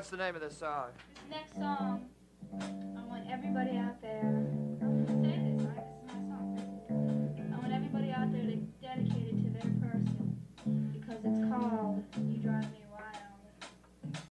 what's the name of this song? This next song, I want everybody out there. I'm gonna say this, right? This is my song. I want everybody out there to dedicate it to their person because it's called